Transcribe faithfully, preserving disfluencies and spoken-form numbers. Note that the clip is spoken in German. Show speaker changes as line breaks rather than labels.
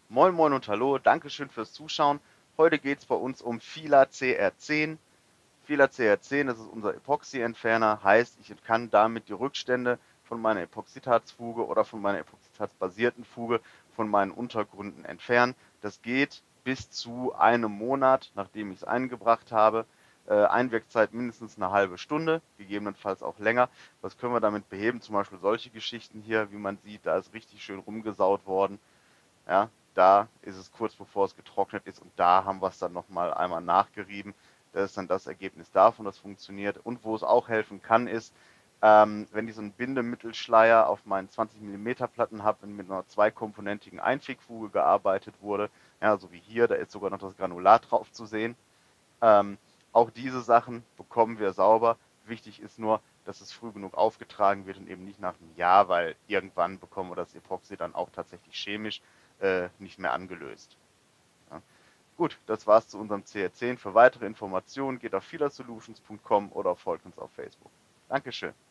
Moin Moin und Hallo, Dankeschön fürs Zuschauen. Heute geht es bei uns um Fila C R zehn. Fila C R zehn, das ist unser Epoxy-Entferner, heißt, ich kann damit die Rückstände von meiner Epoxidharzfuge oder von meiner epoxidharzbasierten Fuge von meinen Untergründen entfernen. Das geht bis zu einem Monat, nachdem ich es eingebracht habe. Äh, Einwirkzeit mindestens eine halbe Stunde, gegebenenfalls auch länger. Was können wir damit beheben? Zum Beispiel solche Geschichten hier, wie man sieht, da ist richtig schön rumgesaut worden. Ja, da ist es kurz bevor es getrocknet ist und da haben wir es dann nochmal einmal nachgerieben. Das ist dann das Ergebnis davon, das funktioniert. Und wo es auch helfen kann, ist, ähm, wenn ich so einen Bindemittelschleier auf meinen zwanzig Millimeter Platten habe, wenn mit einer zweikomponentigen Einwegfuge gearbeitet wurde, ja, so wie hier, da ist sogar noch das Granulat drauf zu sehen. Ähm, auch diese Sachen bekommen wir sauber. Wichtig ist nur, dass es früh genug aufgetragen wird und eben nicht nach einem Jahr, weil irgendwann bekommen wir das Epoxy dann auch tatsächlich chemisch äh, nicht mehr angelöst. Ja. Gut, das war's zu unserem C R zehn. Für weitere Informationen geht auf filasolutions punkt com oder folgt uns auf Facebook. Dankeschön.